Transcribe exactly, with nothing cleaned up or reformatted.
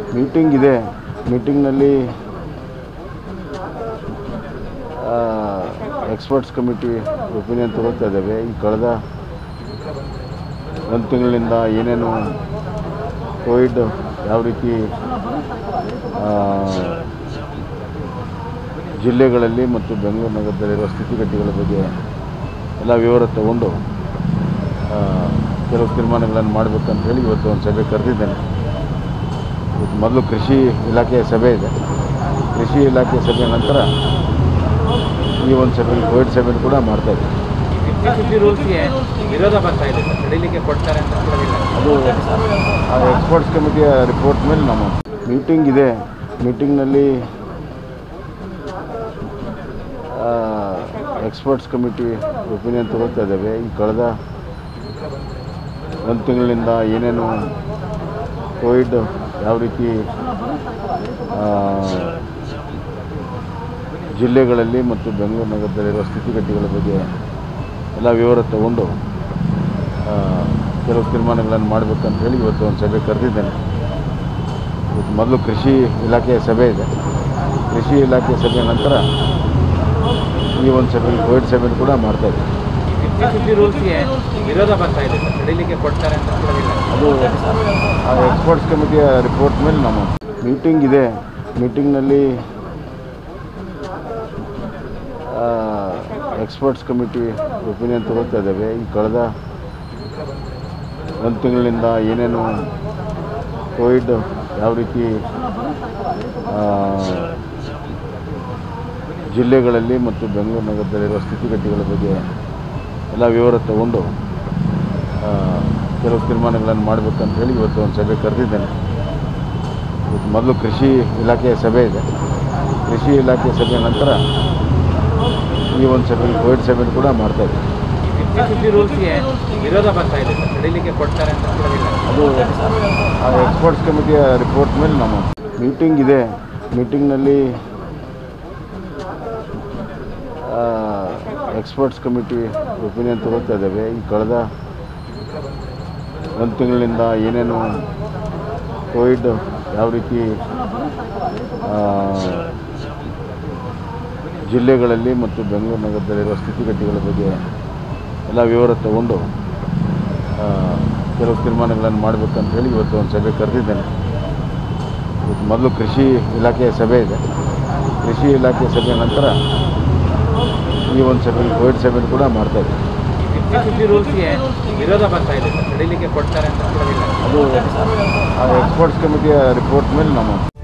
Meeting ಇದೆ. ಮೀಟಿಂಗ್ನಲ್ಲಿ experts committee opinion ತಗೋತಾ ಇದ್ದೇವೆ. ಈ ಕಳೆದ ಒಂದು ತಿಂಗಳಿಂದ ಏನೇನು ಕೋವಿಡ್ ಯಾವ ರೀತಿ ಜಿಲ್ಲೆಗಳಲ್ಲಿ ಮತ್ತು ಬೆಂಗಳೂರು ನಗರದಲ್ಲಿರುವ ಸ್ಥಿತಿಗತಿಗಳ ಬಗ್ಗೆ ಎಲ್ಲ ವಿವರ ತಗೊಂಡು ಕೆಲವು ತೀರ್ಮಾನಗಳನ್ನು ಮಾಡಬೇಕಂತ ಹೇಳಿ ಇವತ್ತು ಒಂದು ಸಭೆ ಕರೆದಿದ್ದೇನೆ. ಇವತ್ತು ಮೊದಲು ಕೃಷಿ ಇಲಾಖೆಯ ಸಭೆ ಇದೆ. ಕೃಷಿ ಇಲಾಖೆ ಸಭೆ ನಂತರ ಈ ಒಂದು ಸಭೆ ಕೋವಿಡ್ ಸಭೆ ಕೂಡ ಮಾಡ್ತಾಯಿದ್ದೀವಿ. ವಿರೋಧ ಬರ್ತಾ ಇದೆ, ನಡೀಲಿಕ್ಕೆ ಕೊಡ್ತಾರೆ ಅಂತ ಅದು ಆ ಎಕ್ಸ್ಪರ್ಟ್ಸ್ ಕಮಿಟಿಯ ರಿಪೋರ್ಟ್ ಮೇಲೆ ನಮ್ಮ ಮೀಟಿಂಗ್ ಇದೆ. ಮೀಟಿಂಗ್ನಲ್ಲಿ ಎಕ್ಸ್ಪರ್ಟ್ಸ್ ಕಮಿಟಿ ಒಪಿನಿಯನ್ ತಗೋತಾ ಇದ್ದೇವೆ. ಈ ಕಳೆದ ಒಂದು ತಿಂಗಳಿಂದ ಏನೇನು ಕೋವಿಡ್ ಯಾವ ರೀತಿ ಜಿಲ್ಲೆಗಳಲ್ಲಿ ಮತ್ತು ಬೆಂಗಳೂರು ನಗರದಲ್ಲಿರುವ ಸ್ಥಿತಿಗತಿಗಳ ಬಗ್ಗೆ ಎಲ್ಲ ವಿವರ ತಗೊಂಡು ಕೆಲವು ತೀರ್ಮಾನಗಳನ್ನು ಮಾಡಬೇಕಂತ ಹೇಳಿ ಇವತ್ತು ಒಂದು ಸಭೆ ಕರೆದಿದ್ದೇನೆ. ಇವತ್ತು ಮೊದಲು ಕೃಷಿ ಇಲಾಖೆಯ ಸಭೆ ಇದೆ. ಕೃಷಿ ಇಲಾಖೆ ಸಭೆ ನಂತರ ಈ ಒಂದು ಸಭೆ ಕೋವಿಡ್ ಸಭೆ ಕೂಡ ಮಾಡ್ತಾಯಿದ್ದೀವಿ. ವಿರೋಧ ಬರ್ತಾ ಇದೆ, ನಡೀಲಿಕ್ಕೆ ಕೊಡ್ತಾರೆ ಅಂತ ಅದು ಆ ಎಕ್ಸ್ಪರ್ಟ್ಸ್ ಕಮಿಟಿಯ ರಿಪೋರ್ಟ್ ಮೇಲೆ ನಮ್ಮ ಮೀಟಿಂಗ್ ಇದೆ. ಮೀಟಿಂಗ್ನಲ್ಲಿ ಎಕ್ಸ್ಪರ್ಟ್ಸ್ ಕಮಿಟಿ ಒಪಿನಿಯನ್ ತಗೋತಾ ಇದ್ದೇವೆ. ಈ ಕಳೆದ ಒಂದು ತಿಂಗಳಿಂದ ಏನೇನು ಕೋವಿಡ್ ಯಾವ ರೀತಿ ಜಿಲ್ಲೆಗಳಲ್ಲಿ ಮತ್ತು ಬೆಂಗಳೂರು ನಗರದಲ್ಲಿರುವ ಸ್ಥಿತಿಗತಿಗಳ ಬಗ್ಗೆ ಎಲ್ಲ ವಿವರ ತಗೊಂಡು ಕೆಲವು ತೀರ್ಮಾನಗಳನ್ನು ಮಾಡಬೇಕಂತ ಹೇಳಿ ಇವತ್ತು ಒಂದು ಸಭೆ ಕರೆದಿದ್ದೇನೆ. ಇವತ್ತು ಮೊದಲು ಕೃಷಿ ಇಲಾಖೆಯ ಸಭೆ ಇದೆ. ಕೃಷಿ ಇಲಾಖೆ ಸಭೆ ನಂತರ ಈ ಒಂದು ಸಭೆ ಕೋವಿಡ್ ಸಭೆ ಕೂಡ ಮಾಡ್ತಾಯಿದ್ದೀವಿ. ವಿರೋಧ ಬರ್ತಾ ಇದೆ, ನಡೀಲಿಕ್ಕೆ ಕೊಡ್ತಾರೆ ಅಂತ ಅದು ಆ ಎಕ್ಸ್ಪರ್ಟ್ಸ್ ಕಮಿಟಿಯ ರಿಪೋರ್ಟ್ ಮೇಲೆ ನಮ್ಮ ಮೀಟಿಂಗ್ ಇದೆ. ಮೀಟಿಂಗ್ನಲ್ಲಿ ಎಕ್ಸ್ಪರ್ಟ್ಸ್ ಕಮಿಟಿ ಒಪಿನಿಯನ್ ತಗೋತಾ ಇದ್ದೇವೆ. ಈ ಕಳೆದ ಒಂದು ತಿಂಗಳಿಂದ ಏನೇನು ಕೋವಿಡ್ ಯಾವ ರೀತಿ ಜಿಲ್ಲೆಗಳಲ್ಲಿ ಮತ್ತು ಬೆಂಗಳೂರು ನಗರದಲ್ಲಿರುವ ಸ್ಥಿತಿಗತಿಗಳ ಬಗ್ಗೆ ಎಲ್ಲ ವಿವರ ತಗೊಂಡು ಕೆಲವು ತೀರ್ಮಾನಗಳನ್ನು ಮಾಡಬೇಕಂತ ಹೇಳಿ ಇವತ್ತು ಒಂದು ಸಭೆ ಕರೆದಿದ್ದೇನೆ. ಇವತ್ತು ಮೊದಲು ಕೃಷಿ ಇಲಾಖೆಯ ಸಭೆ ಇದೆ. ಕೃಷಿ ಇಲಾಖೆ ಸಭೆ ನಂತರ ಈ ಒಂದು ಸಭೆ ಕೋವಿಡ್ ಸಭೆ ಕೂಡ ಮಾಡ್ತಾಯಿದ್ದೀವಿ. ವಿರೋಧ ಬರ್ತಾ ಇದೆ, ನಡೀಲಿಕ್ಕೆ ಕೊಡ್ತಾರೆ ಅಂತ ಅದು ಆ ಎಕ್ಸ್ಪರ್ಟ್ಸ್ ಕಮಿಟಿಯ ರಿಪೋರ್ಟ್ ಮೇಲೆ ನಮ್ಮ